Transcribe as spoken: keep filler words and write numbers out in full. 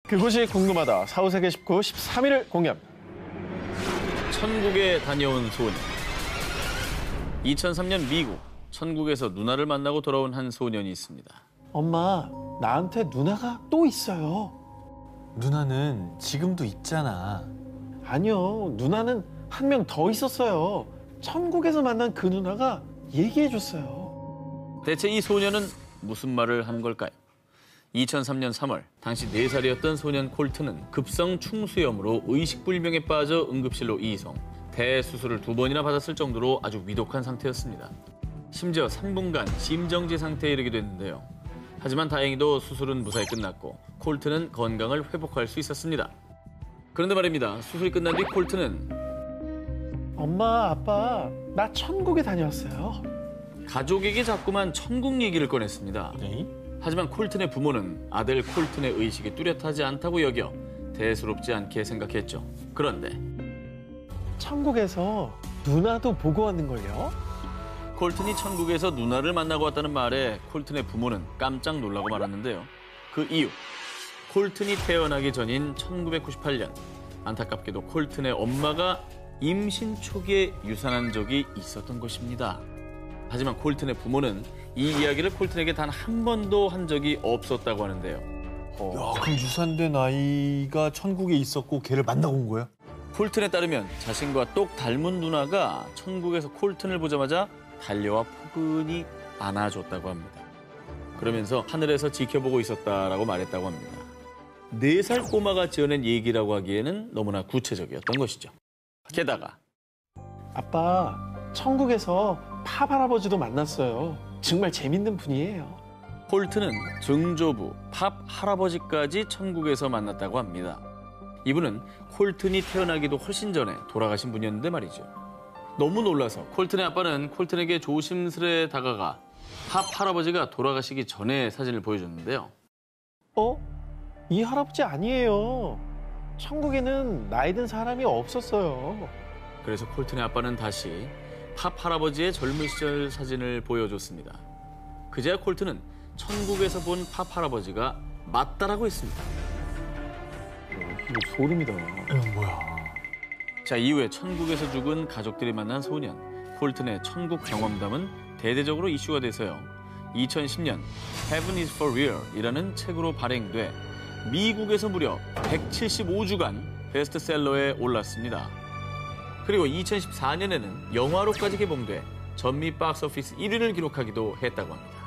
그곳이 궁금하다. 사후세계 십구, 십삼 위를 공개합니다. 천국에 다녀온 소년. 이천삼 년 미국, 천국에서 누나를 만나고 돌아온 한 소년이 있습니다. 엄마, 나한테 누나가 또 있어요. 누나는 지금도 있잖아. 아니요, 누나는 한 명 더 있었어요. 천국에서 만난 그 누나가 얘기해줬어요. 대체 이 소년은 무슨 말을 한 걸까요? 이천삼 년 삼월, 당시 네 살이었던 소년 콜트는 급성 충수염으로 의식불명에 빠져 응급실로 이송. 대수술을 두 번이나 받았을 정도로 아주 위독한 상태였습니다. 심지어 삼 분간 심정지 상태에 이르게 됐는데요. 하지만 다행히도 수술은 무사히 끝났고 콜트는 건강을 회복할 수 있었습니다. 그런데 말입니다. 수술이 끝난 뒤 콜트는 엄마, 아빠, 나 천국에 다녀왔어요. 가족에게 자꾸만 천국 얘기를 꺼냈습니다. 네? 하지만 콜튼의 부모는 아들 콜튼의 의식이 뚜렷하지 않다고 여겨 대수롭지 않게 생각했죠. 그런데 천국에서 누나도 보고 왔는걸요? 콜튼이 천국에서 누나를 만나고 왔다는 말에 콜튼의 부모는 깜짝 놀라고 말았는데요. 그 이유, 콜튼이 태어나기 전인 천구백구십팔 년, 안타깝게도 콜튼의 엄마가 임신 초기에 유산한 적이 있었던 것입니다. 하지만 콜튼의 부모는 이 이야기를 콜튼에게 단 한 번도 한 적이 없었다고 하는데요. 어. 야, 그럼 유산된 아이가 천국에 있었고 걔를 만나고 온 거야? 콜튼에 따르면 자신과 똑 닮은 누나가 천국에서 콜튼을 보자마자 달려와 포근히 안아줬다고 합니다. 그러면서 하늘에서 지켜보고 있었다라고 말했다고 합니다. 네 살 꼬마가 지어낸 얘기라고 하기에는 너무나 구체적이었던 것이죠. 게다가 아빠, 천국에서 팝 할아버지도 만났어요. 정말 재밌는 분이에요. 콜튼은 증조부, 팝 할아버지까지 천국에서 만났다고 합니다. 이분은 콜튼이 태어나기도 훨씬 전에 돌아가신 분이었는데 말이죠. 너무 놀라서 콜튼의 아빠는 콜튼에게 조심스레 다가가 팝 할아버지가 돌아가시기 전에 사진을 보여줬는데요. 어? 이 할아버지 아니에요. 천국에는 나이 든 사람이 없었어요. 그래서 콜튼의 아빠는 다시 팝 할아버지의 젊은 시절 사진을 보여줬습니다. 그제야 콜튼은 천국에서 본 팝 할아버지가 맞다라고 했습니다. 이거 소름이다. 이건 뭐야? 자, 이후에 천국에서 죽은 가족들이 만난 소년, 콜튼의 천국 경험담은 대대적으로 이슈가 돼서요. 이천십 년 Heaven is for Real이라는 책으로 발행돼 미국에서 무려 백칠십오 주간 베스트셀러에 올랐습니다. 그리고 이천십사 년에는 영화로까지 개봉돼 전미 박스오피스 일 위를 기록하기도 했다고 합니다.